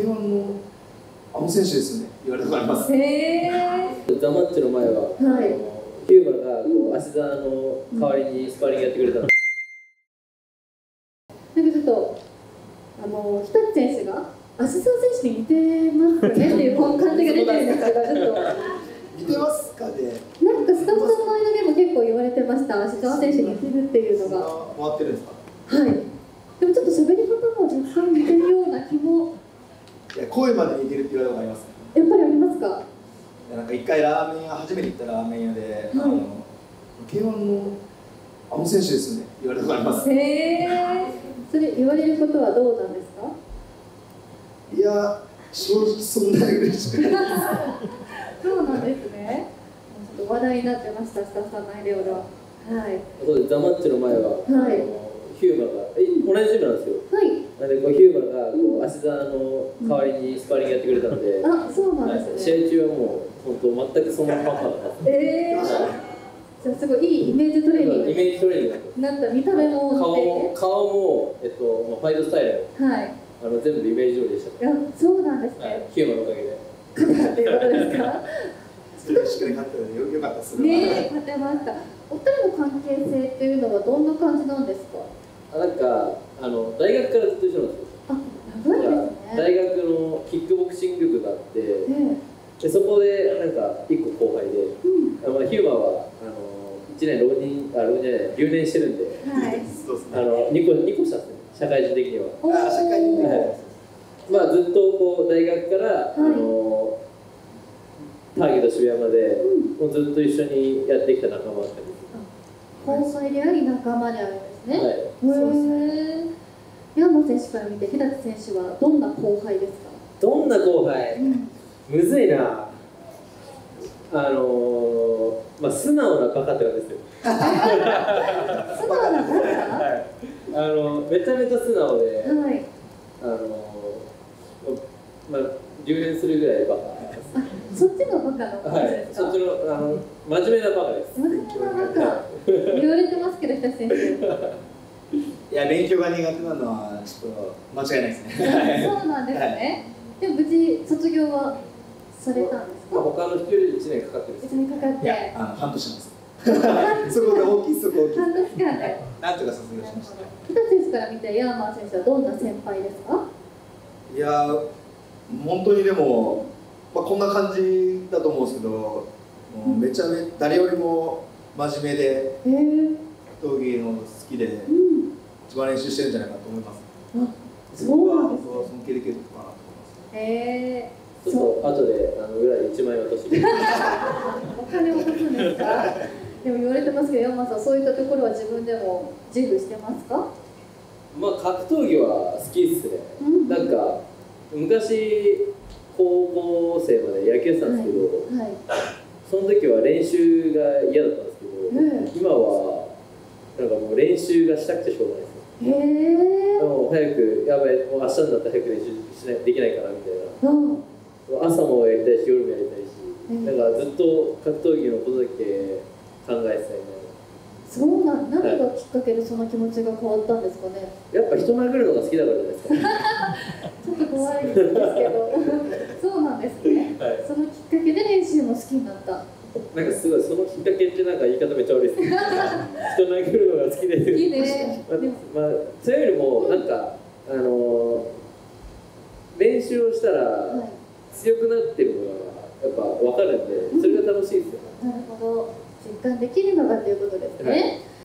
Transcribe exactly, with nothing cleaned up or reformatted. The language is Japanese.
ケーワン のあの選手ですよね、言われたことあります。 へー。 ザ・マッチの前は、はい、ヒューマがこう芦澤の代わりにスパーリングやってくれたの、 うん、なんかちょっとあの日立選手が芦澤選手に似てますねっていう感じが出てるんですけど、ちょっと似てますかね。 なんかスタッフさんの間でも結構言われてました、芦澤選手に似てるっていうのが。 回ってるんですか。 はい。でもちょっと喋り方も若干似てるような気も。 いや、声まで似てるって言われたことあります、ね。 やっぱりありますか。 なんか一回ラーメン屋、初めて行ったラーメン屋で、はい、あのケーワン のあの選手ですよね、言われたことあります。 へえ。それ言われることはどうなんですか。 いや、正直そんなに嬉しくないです。 そうなんですね。ちょっと話題になってました、スタッフさんの間では。はい。 そうです、ザ・マッチの前は、はい、ヒューマがえ同じチームなんですよ。 はい。 なんでこうヒューマがこう芦澤の代わりにスパーリングやってくれたので、 うん、あ、そうなんですね。 はい、試合中はもう本当全くそのままだった。 ええー。じゃあすごいいいイメージトレーニング。 イメージトレーニングなんか見た目も顔も顔もえっとファイトスタイル、 はい。 あの全部イメージ通りでした。 いや、そうなんですね。 はい、ヒューマのおかげで。 勝てたっていうことですか。 しっかり勝ったのでよかったです。 ねえ、勝てました。お二人の関係性っていうのはどんな感じなんですか。 あ、なんかあの大学からずっと一緒なんですよ。 あ、長いですね。 大学のキックボクシング部があって、 ね、 でそこでなんか一個後輩で、うん、まあヒューマはあの一年浪人あ浪人じゃない留年してるんで、はい、あの二個二個下ですね、社会人的には。 あ、社会人的には。 まあずっとこう大学から、はい、あのターゲット渋谷まで、うん、もうずっと一緒にやってきた仲間だったり。 後輩であり仲間であるんですね。はい。 そうですね。 山選手から見て日立選手はどんな後輩ですか。 どんな後輩、うん、むずいな。あのー、まあ素直なバカって感じですよ。 素直なバカ？はい。 あのめちゃめちゃ素直で、 はい。 あのー、まあ留年するぐらいバカ。 あ、そっちのバカの方ですか。 はい、そっちのあの真面目なバカです。 真面目なバカ。言われてますけど日立選手。 いや、勉強が苦手なのはちょっと間違いないですね。 そうなんですね。はい、でも無事卒業はされたんですか。 まあ、他の人よりいちねんかかってる。 いちねんかかって。 いや、あの半年なんです。そこが大きい、そこ大きい。 半年間で。 なんとか卒業しました。 日立選手から見てヤーマー選手はどんな先輩ですか。 いや、本当にでも、まあ、こんな感じだと思うんですけど、もうめちゃめちゃ誰よりも真面目で、闘技の好きで、うん、一番練習してるんじゃないかと思います。 あ、そうなんですね。 尊敬できるところかなと思います。 へえ。 ちょっと後であの裏でいちまんえん渡して。 お金を渡すんですか。でも言われてますけど、山さんそういったところは自分でも自負してますか。 まあ格闘技は好きっすね。うん、なんか昔高校生まで野球してたんですけど、はいはい、その時は練習が嫌だったんですけど、うん、今はなんかもう練習がしたくてしょうがないです。へえ。もう早くやばい、もう明日になったら早く練習しないできないかなみたいな。うん、朝もやりたいし夜もやりたいし、うん、なんかずっと格闘技のことだけ考えてたいな。 そうなん、何がきっかけでその気持ちが変わったんですかね。 やっぱ人殴るのが好きだからじゃないですか。 ちょっと怖いですけど、そうなんですね。はい、そのきっかけで練習も好きになった。 なんかすごいそのきっかけってなんか言い方めっちゃ悪いですけど、人殴るのが好きで。 好きで。 まあそれよりもなんかあの練習をしたら強くなってるのがやっぱ分かるんで、それが楽しいですよ。 なるほど。実感できるのがということですね。はい。